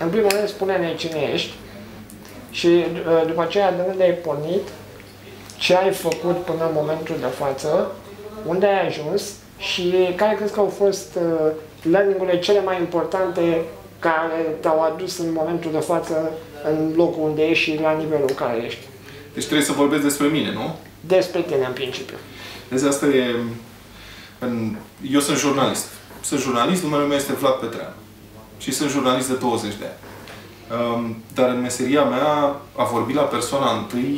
În primul rând, spune-ne cine ești și după aceea de unde ai pornit, ce ai făcut până în momentul de față, unde ai ajuns și care crezi că au fost learning-urile cele mai importante care te-au adus în momentul de față în locul unde ești și la nivelul în care ești. Deci trebuie să vorbesc despre mine, nu? Despre tine, în principiu. Deci asta e... Eu sunt jurnalist. Sunt jurnalist, numele meu este Vlad Petreanu. Și sunt jurnalist de 20 de ani. Dar în meseria mea, a vorbi la persoana întâi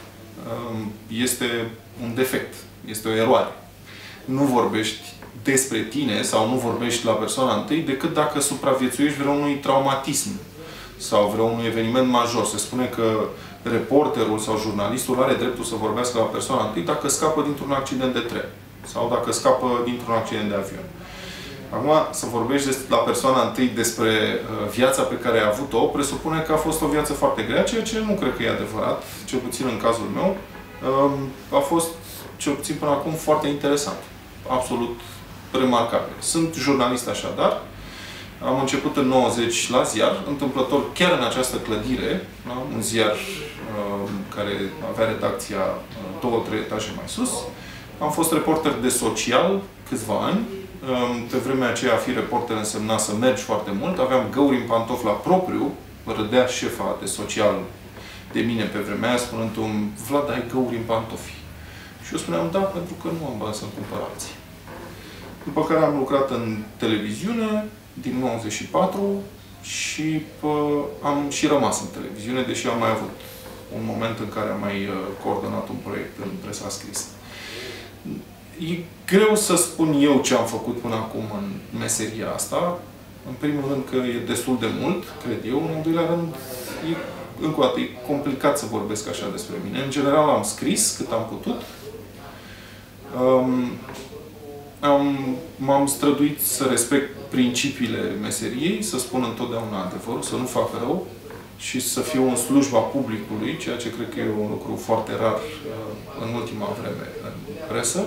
este un defect. Este o eroare. Nu vorbești despre tine sau nu vorbești la persoana întâi decât dacă supraviețuiești vreunui traumatism sau vreunui eveniment major. Se spune că reporterul sau jurnalistul are dreptul să vorbească la persoana întâi dacă scapă dintr-un accident de tren sau dacă scapă dintr-un accident de avion. Acum, să vorbești la persoana întâi despre viața pe care ai avut-o, presupune că a fost o viață foarte grea, ceea ce nu cred că e adevărat, cel puțin în cazul meu. A fost, cel puțin până acum, foarte interesant. Absolut remarcabil. Sunt jurnalist așadar. Am început în 90 la ziar, întâmplător chiar în această clădire, da? Un ziar care avea redacția 2-3 etaje mai sus. Am fost reporter de social câțiva ani. Pe vremea aceea, a fi reporter însemna să mergi foarte mult. Aveam găuri în pantofi la propriu. Râdea șefa de social de mine pe vremea aia, spunând-mi: Vlad, ai găuri în pantofi? Și eu spuneam: da, pentru că nu am bani să-mi cumpăr alții. După care am lucrat în televiziune din 94 și am și rămas în televiziune, deși am mai avut un moment în care am mai coordonat un proiect în presa scrisă. E greu să spun eu ce am făcut până acum în meseria asta. În primul rând că e destul de mult, cred eu. În al doilea rând, încă o dată, e complicat să vorbesc așa despre mine. În general am scris cât am putut. M-am străduit să respect principiile meseriei, să spun întotdeauna adevărul, să nu fac rău și să fiu în slujba publicului, ceea ce cred că e un lucru foarte rar în ultima vreme în presă.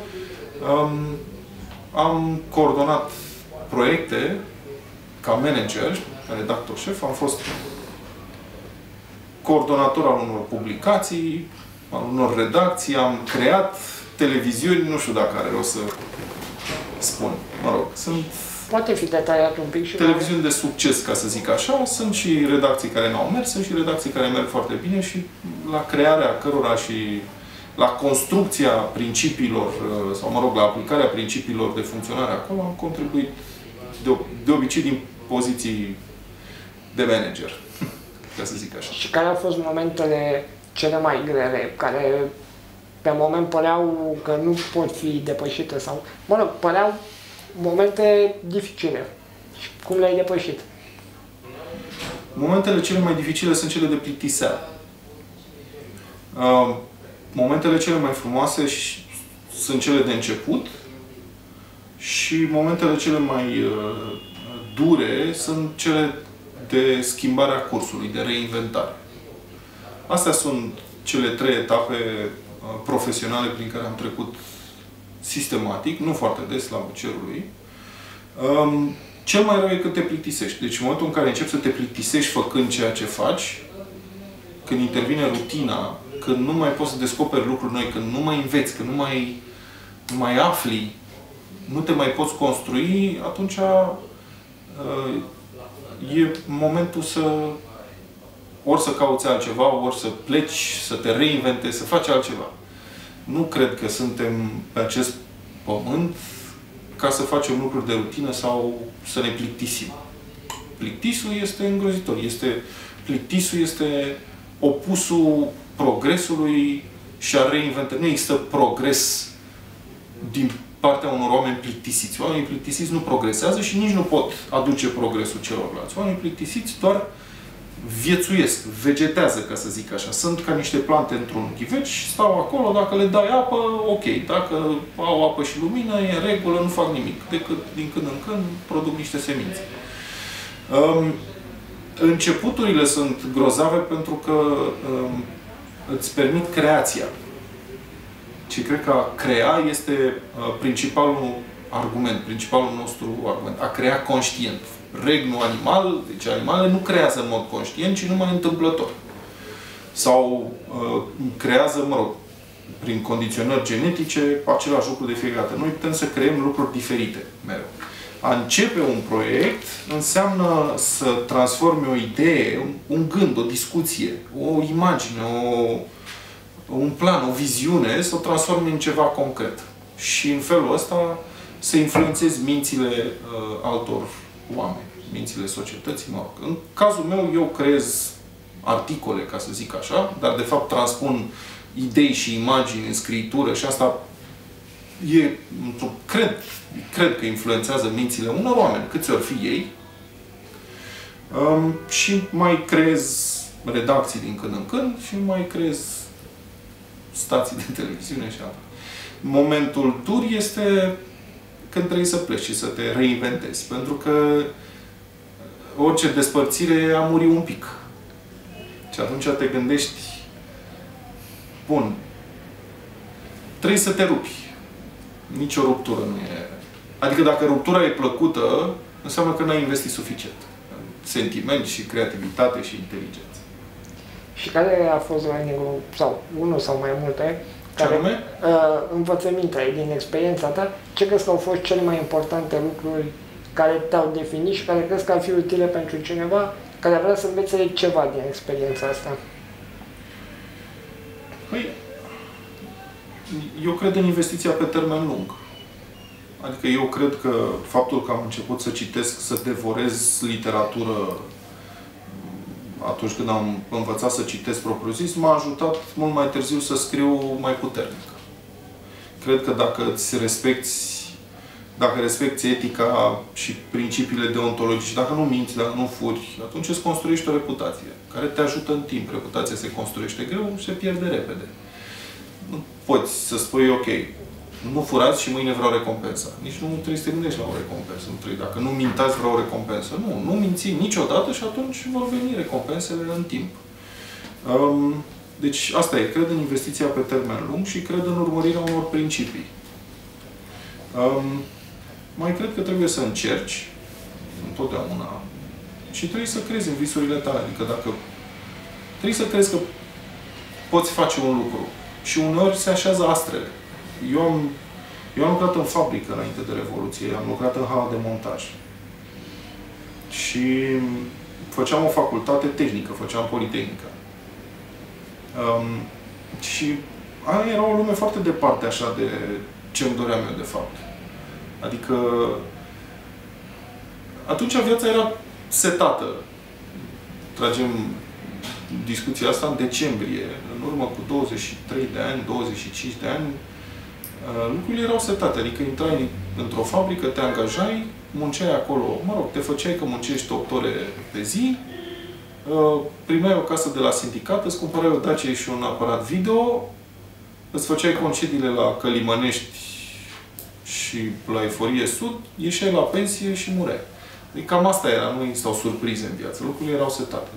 Am coordonat proiecte ca manager, redactor șef, am fost coordonator al unor publicații, al unor redacții, am creat televiziuni, nu știu dacă are rost să spun. Mă rog, sunt... Poate fi detaliat un pic și... televiziuni de succes, ca să zic așa. Sunt și redacții care n-au mers, sunt și redacții care merg foarte bine și la crearea cărora și la construcția principiilor, sau mă rog, la aplicarea principiilor de funcționare acolo, am contribuit de obicei din poziții de manager, ca să zic așa. Și care au fost momentele cele mai grele, care pe moment păreau că nu pot fi depășite sau, mă rog, păreau momente dificile. Și cum le-ai depășit? Momentele cele mai dificile sunt cele de plictiseală. Momentele cele mai frumoase sunt cele de început și momentele cele mai dure sunt cele de schimbarea cursului, de reinventare. Astea sunt cele 3 etape profesionale prin care am trecut sistematic, nu foarte des, la cerul lui. Cel mai rău e că te plictisești. Deci în momentul în care începi să te plictisești făcând ceea ce faci, când intervine rutina, când nu mai poți să descoperi lucruri noi, când nu mai înveți, când nu mai afli, nu te mai poți construi, atunci e momentul să ori să cauți altceva, ori să pleci, să te reinventezi, să faci altceva. Nu cred că suntem pe acest pământ ca să facem lucruri de rutină sau să ne plictisim. Plictisul este îngrozitor. Plictisul este opusul progresului și a reinventării. Nu există progres din partea unor oameni plictisiți. Oamenii plictisiți nu progresează și nici nu pot aduce progresul celorlalți. Oamenii plictisiți doar viețuiesc, vegetează, ca să zic așa. Sunt ca niște plante într-un ghiveci, stau acolo, dacă le dai apă, ok. Dacă au apă și lumină, e în regulă, nu fac nimic. Decât din când în când produc niște semințe. Începuturile sunt grozave pentru că îți permit creația. Și cred că a crea este principalul argument, principalul nostru argument. A crea conștient. regnul animal, deci animalele nu creează în mod conștient, ci numai întâmplător. Sau creează, mă rog, prin condiționări genetice, același lucru de fiecare dată. Noi putem să creăm lucruri diferite mereu. A începe un proiect înseamnă să transformi o idee, un gând, o discuție, o imagine, un plan, o viziune, să o transformi în ceva concret. Și în felul ăsta să influențezi mințile altor oameni, mințile societății, mă rog. În cazul meu, eu creez articole, ca să zic așa, dar de fapt transpun idei și imagini în scriitură și asta cred că influențează mințile unor oameni, câți ori fi ei, și mai creez redacții din când în când și mai creez stații de televiziune și altă. Momentul dur este când trebuie să pleci și să te reinventezi, pentru că orice despărțire a murit un pic. Și atunci te gândești, bun, trebuie să te rupi. Nici o ruptură nu e... Adică dacă ruptura e plăcută, înseamnă că n-ai investit suficient. Sentiment și creativitate și inteligență. Și care a fost learning-ul, sau unul sau mai multe, care, învățămintele din experiența ta, ce crezi că au fost cele mai importante lucruri care te-au definit și care crezi că ar fi utile pentru cineva care vrea să învețe ceva din experiența asta? Păi, eu cred în investiția pe termen lung. Adică eu cred că faptul că am început să citesc, să devorez literatură atunci când am învățat să citesc propriu-zis, m-a ajutat mult mai târziu să scriu mai puternic. Cred că dacă respecti etica și principiile deontologice, dacă nu minți, dacă nu furi, atunci îți construiești o reputație care te ajută în timp. Reputația se construiește greu și se pierde repede. Nu poți să spui, ok, nu furați și mâine vreau recompensa. Nici nu trebuie să te gândești la o recompensă. Dacă nu mintați, vreau o recompensă. Nu minți niciodată și atunci vor veni recompensele în timp. Deci asta e. Cred în investiția pe termen lung și cred în urmărirea unor principii. Mai cred că trebuie să încerci întotdeauna și trebuie să crezi în visurile tale. Adică dacă trebuie să crezi că poți face un lucru și uneori se așează astrele. Eu am lucrat în fabrică înainte de Revoluție, am lucrat în hală de montaj. Și făceam o facultate tehnică, făceam Politehnică. Și aia era o lume foarte departe așa de ce îmi doream eu de fapt. Adică atunci viața era setată. Tragem discuția asta în decembrie. În urmă cu 23 de ani, 25 de ani, lucrurile erau setate. Adică intrai într-o fabrică, te angajai, munceai acolo, mă rog, te făceai că muncești 8 ore pe zi, primeai o casă de la sindicat, îți cumpărai o Dacia și un aparat video, îți făceai concediile la Călimănești și la Eforie Sud, ieșeai la pensie și mureai. Adică cam asta era, nu existau surprize în viață. Lucrurile erau setate.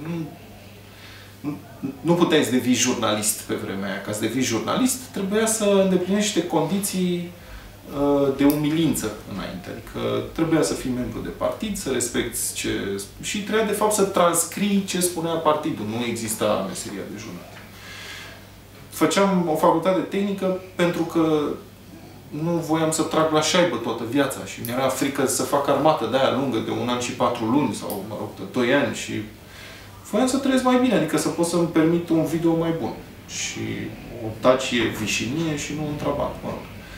Nu puteai să devii jurnalist pe vremea aia. Ca să devii jurnalist, trebuia să îndeplinești niște condiții de umilință înainte. Adică trebuia să fii membru de partid, să respecti ce... Și trebuia, de fapt, să transcrii ce spunea partidul. Nu exista meseria de jurnalist. Făceam o facultate tehnică pentru că nu voiam să trag la șaibă toată viața și mi-era frică să fac armată de aia lungă de 1 an și 4 luni sau, mă rog, de 2 ani și voiam să trăiesc mai bine, adică să pot să-mi permit un video mai bun și o Dacia vișinie și nu un Trabant, mă rog.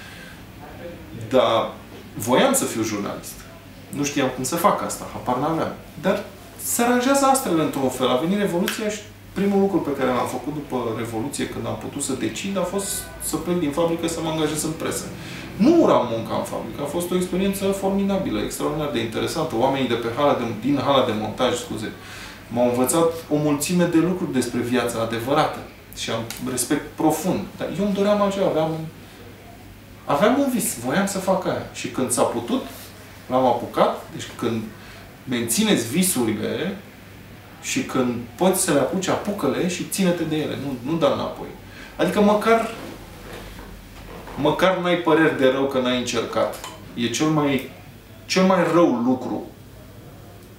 Dar voiam să fiu jurnalist. Nu știam cum să fac asta, habar n-aveam. Dar se aranjează astrele într-un fel. A venit Revoluția și primul lucru pe care l-am făcut după Revoluție, când am putut să decid, a fost să plec din fabrică să mă angajez în presă. Nu uram munca în fabrică. A fost o experiență formidabilă, extraordinar de interesantă. Oamenii de pe din hala de montaj, scuze, m-au învățat o mulțime de lucruri despre viața adevărată. Și am respect profund. Dar eu îmi doream altceva. Aveam un vis. Voiam să fac aia. Și când s-a putut, l-am apucat. Deci când mențineți visurile și când poți să le apuci, apucă-le și ține-te de ele. Nu da înapoi. Adică măcar n-ai păreri de rău că n-ai încercat. E cel mai rău lucru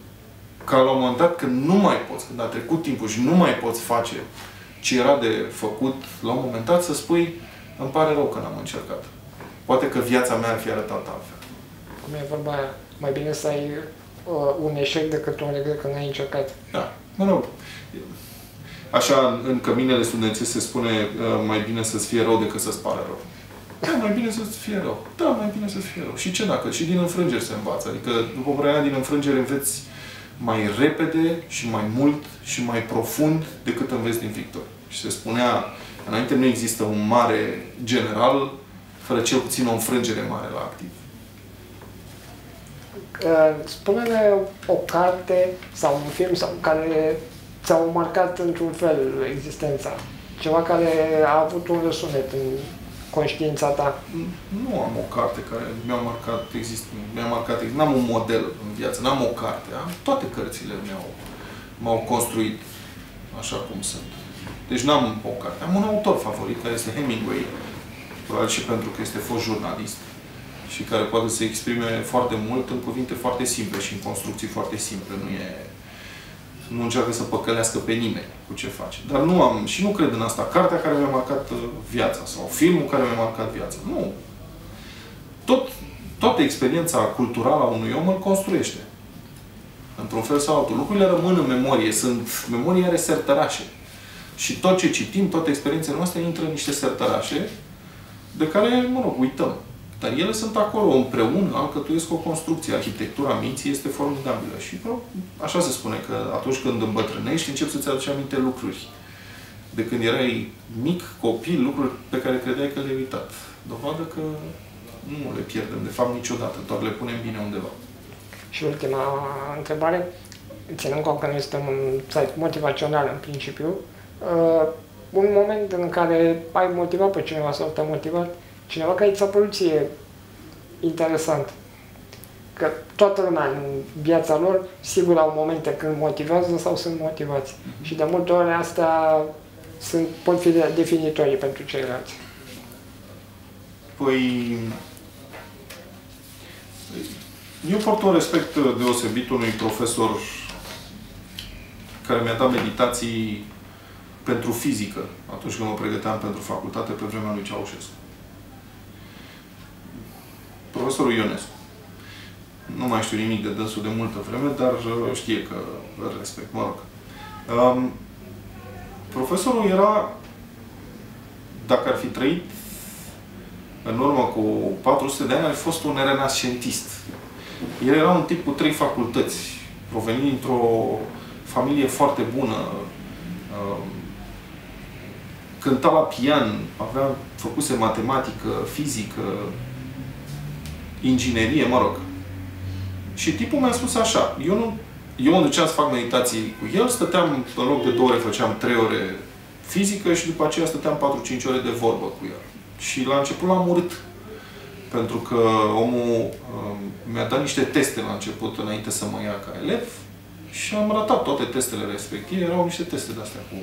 ca la un moment dat, când nu mai poți, când a trecut timpul și nu mai poți face ce era de făcut, la un moment dat să spui, îmi pare rău că n-am încercat. Poate că viața mea ar fi arătat altfel. Cum e vorba aia, mai bine să ai un eșec decât un regret că n-ai încercat. Da, mă rog. Așa, în căminele studențești se spune mai bine să-ți fie rău decât să-ți pară rău. Da, mai bine să-ți fie rău. Da, mai bine să-ți fie rău. Și ce dacă? Și din înfrângeri se învață. Adică, după părerea mea, din înfrângeri înveți mai repede și mai mult și mai profund decât înveți din victorii. Și se spunea, înainte nu există un mare general fără cel puțin o înfrângere mare la activ. Spune-ne o carte sau un film sau care ți-au marcat într-un fel existența. Ceva care a avut un răsunet în conștiința ta. Nu am o carte care mi-a marcat, n-am un model în viață, n-am o carte. Toate cărțile m-au construit așa cum sunt. Deci n-am o carte. Am un autor favorit, care este Hemingway, probabil și pentru că este fost jurnalist și care poate să exprime foarte mult în cuvinte foarte simple și în construcții foarte simple. Nu încearcă să păcălească pe nimeni cu ce face. Dar nu am, și nu cred în asta, cartea care mi-a marcat viața sau filmul care mi-a marcat viața. Nu. Toată experiența culturală a unui om îl construiește. Într-un fel sau altul. Lucrurile rămân în memorie. Memoria are sertărașe. Și tot ce citim, toate experiențele noastre intră în niște sertărașe de care, mă rog, uităm. Dar ele sunt acolo, împreună, alcătuiesc o construcție. Arhitectura minții este formidabilă. Și așa se spune, că atunci când îmbătrânești, începi să-ți aduci aminte lucruri. De când erai mic, copil, lucruri pe care credeai că le-ai uitat. Dovadă că nu le pierdem, de fapt, niciodată. Doar le punem bine undeva. Și ultima întrebare, ținând cont că noi suntem un site motivațional în principiu, un moment în care ai motivat pe cineva sau te-a motivat, cineva care ți-a părut ție interesant. Că toată lumea în viața lor, sigur, au momente când motivează sau sunt motivați. Și de multe ori astea pot fi definitorii pentru ceilalți. Păi, eu port un respect deosebit unui profesor care mi-a dat meditații pentru fizică, atunci când mă pregăteam pentru facultate pe vremea lui Ceaușescu. Profesorul Ionescu. Nu mai știu nimic de dânsul de multă vreme, dar știe că îl respect, mă rog. Profesorul era, dacă ar fi trăit în urmă cu 400 de ani, ar fi fost un renascentist. El era un tip cu 3 facultăți, provenind dintr-o familie foarte bună, cânta la pian, făcuse matematică, fizică, inginerie, mă rog. Și tipul mi-a spus așa, eu mă duceam să fac meditații cu el, stăteam, în loc de 2 ore, făceam 3 ore fizică și după aceea stăteam 4-5 ore de vorbă cu el. Și la început l-am urât. Pentru că omul mi-a dat niște teste la început, înainte să mă ia ca elev, și am ratat toate testele respective. Erau niște teste de-astea cu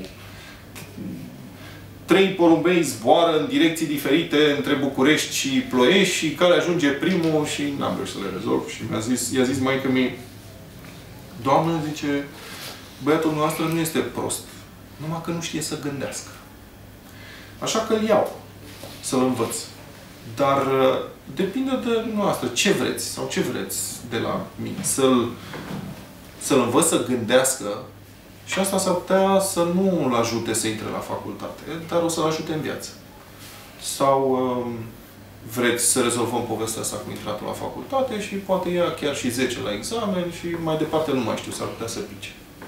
3 porumbei zboară în direcții diferite între București și Ploiești și care ajunge primul și n-am reușit să le rezolv. Și i-a zis maică-mi, Doamnă, zice, băiatul noastră nu este prost, numai că nu știe să gândească. Așa că îl iau să-l învăț. Dar depinde de noastră. Ce vreți sau ce vreți de la mine? Să-l învăț să gândească și asta s-ar putea să nu îl ajute să intre la facultate, dar o să-l ajute în viață. Sau vreți să rezolvăm povestea asta cu intratul la facultate și poate ia chiar și 10 la examen și mai departe nu mai știu, s-ar putea să pice.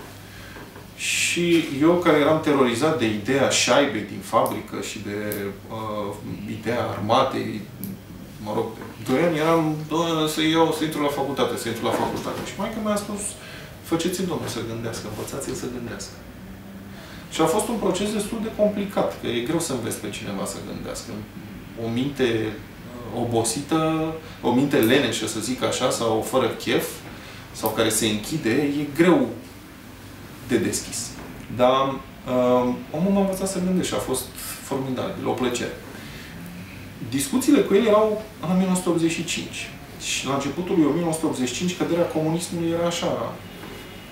Și eu, care eram terorizat de ideea șaibei din fabrică și de ideea armatei, mă rog, de 2 ani eram să intru la facultate, să intru la facultate. Și maica mi-a spus, faceți-l, domnule, să gândească, învățați-l să gândească. Și a fost un proces destul de complicat, că e greu să înveți pe cineva să gândească. O minte obosită, o minte leneșă, să zic așa, sau fără chef, sau care se închide, e greu de deschis. Dar omul m-a învățat să gândesc și a fost formidabil, o plăcere. Discuțiile cu el erau în 1985. Și la începutul lui 1985, căderea comunismului era așa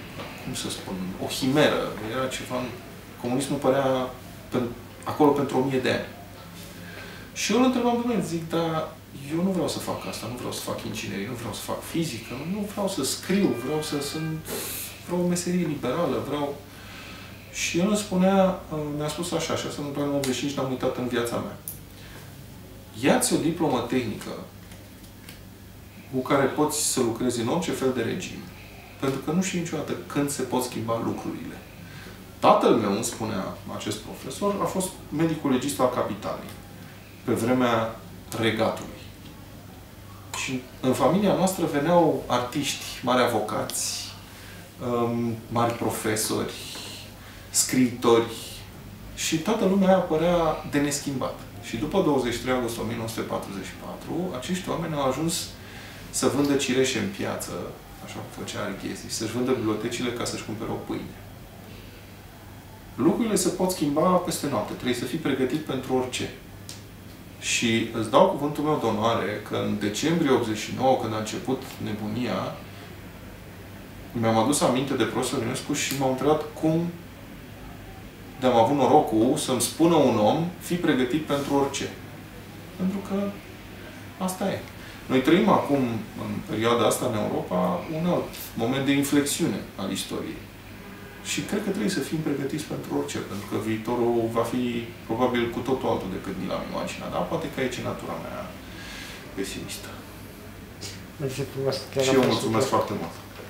cum să spun, o himeră. Era ceva... Comunismul părea acolo pentru 1000 de ani. Și eu îl întrebam pe mine, zic, dar eu nu vreau să fac asta, nu vreau să fac inginerie, nu vreau să fac fizică, nu vreau să scriu, vreau o meserie liberală, vreau... Și el îmi spunea, mi-a spus așa, și asta în 85 n-am uitat în viața mea. Ia-ți o diplomă tehnică cu care poți să lucrezi în orice fel de regim, pentru că nu știi niciodată când se pot schimba lucrurile. Tatăl meu, îmi spunea acest profesor, a fost medicul legist al Capitalei, pe vremea regatului. Și în familia noastră veneau artiști, mari avocați, mari profesori, scriitori, și toată lumea aia părea de neschimbat. Și după 23 august 1944, acești oameni au ajuns să vândă cireșe în piață, așa cum făcea Arghezi, să-și vândă bibliotecile ca să-și cumpere o pâine. Lucrurile se pot schimba peste noapte. Trebuie să fii pregătit pentru orice. Și îți dau cuvântul meu de onoare că în decembrie 89, când a început nebunia, mi-am adus aminte de profesorul Ionescu și m-am întrebat cum de-am avut norocul să-mi spună un om, fii pregătit pentru orice. Pentru că asta e. Noi trăim acum, în perioada asta, în Europa, un alt moment de inflexiune al istoriei. Și cred că trebuie să fim pregătiți pentru orice, pentru că viitorul va fi probabil cu totul altul decât ni l-am imaginat. Dar poate că aici e natura mea pesimistă. Mersi frumos. Și eu mulțumesc foarte mult.